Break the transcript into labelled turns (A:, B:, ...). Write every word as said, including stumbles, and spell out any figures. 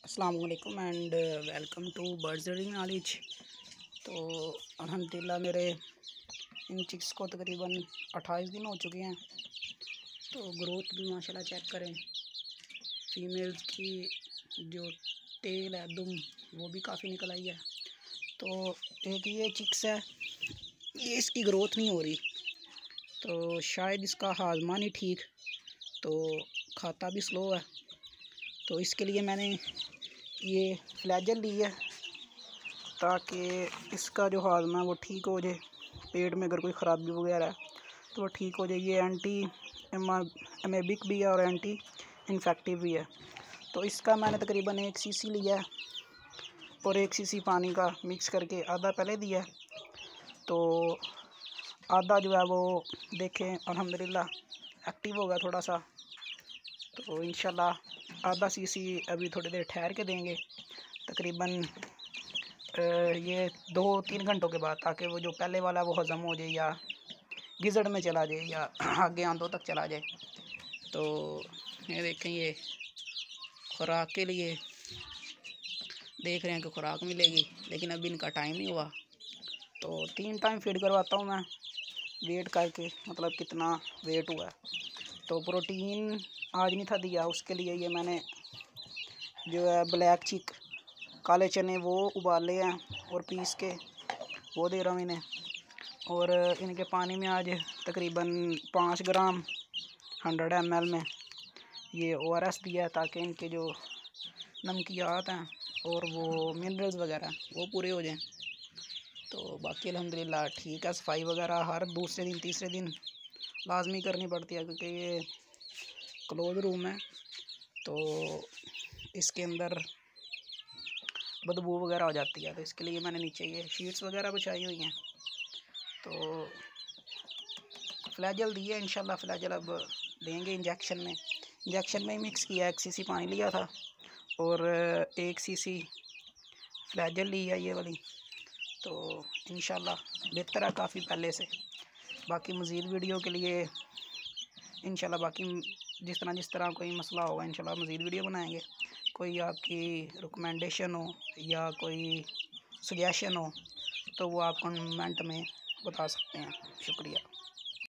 A: अस्सलाम वालेकुम and welcome to birds reading knowledge. तो अल्हम्दुलिल्लाह मेरे इन चिक्स को तकरीबन अट्ठाईस दिन हो चुके हैं। तो ग्रोथ भी माशाल्लाह चेक करें। फीमेल्स की जो टेल है, दुम, वो भी काफ़ी निकल आई है। तो एक ये चिक्स है, ये इसकी ग्रोथ नहीं हो रही, तो शायद इसका हाजमा नहीं ठीक, तो खाता भी स्लो है। तो इसके लिए मैंने ये फ्लैजल ली है ताकि इसका जो हाजमा है वो ठीक हो जाए। पेट में अगर कोई ख़राबी वगैरह है तो वो ठीक हो जाए। ये एंटी एमेबिक भी है और एंटी इन्फेक्टिव भी है। तो इसका मैंने तकरीबन एक सीसी लिया है और एक सीसी पानी का मिक्स करके आधा पहले दिया है। तो आधा जो है वो देखें अल्हम्दुलिल्लाह एक्टिव हो गया थोड़ा सा। तो इंशाल्लाह आधा सीसी अभी थोड़ी देर ठहर के देंगे, तकरीबन ये दो तीन घंटों के बाद, ताकि वो जो पहले वाला वो हज़म हो जाए या गिजड़ में चला जाए या आगे आंतों तक चला जाए। तो ये देखें, ये खुराक के लिए देख रहे हैं कि खुराक मिलेगी, लेकिन अभी इनका टाइम नहीं हुआ। तो तीन टाइम फीड करवाता हूँ मैं, वेट करके, मतलब कितना वेट हुआ है। तो प्रोटीन आज नहीं था दिया, उसके लिए ये मैंने जो है ब्लैक चिक, काले चने, वो उबाले हैं और पीस के वो दे रहा हूँ इन्हें। और इनके पानी में आज तकरीबन पाँच ग्राम हंड्रेड एम एल में ये ओ आर एस दिया है, ताकि इनके जो नमकियात हैं और वो मिनरल्स वगैरह वो पूरे हो जाएं। तो बाकी अल्हम्दुलिल्लाह ठीक है। सफाई वगैरह हर दूसरे दिन तीसरे दिन लाजमी करनी पड़ती है, क्योंकि ये क्लोज रूम है, तो इसके अंदर बदबू वगैरह हो जाती है। तो इसके लिए मैंने नीचे ये शीट्स वगैरह बिछाई हुई हैं। तो फ्लैजल दिए, इंशाल्लाह फ्लैजल अब देंगे इंजेक्शन में। इंजेक्शन में ही मिक्स किया, एक सीसी पानी लिया था और एक सीसी फ्लैजल ली है ये वाली। तो इंशाल्लाह बेहतर है काफ़ी पहले से। बाकी मज़ीद वीडियो के लिए इंशाल्लाह, बाकी जिस तरह जिस तरह कोई मसला होगा इंशाल्लाह मज़ीद वीडियो बनाएंगे। कोई आपकी रिकमेंडेशन हो या कोई सजेशन हो तो वो आप कमेंट में बता सकते हैं। शुक्रिया।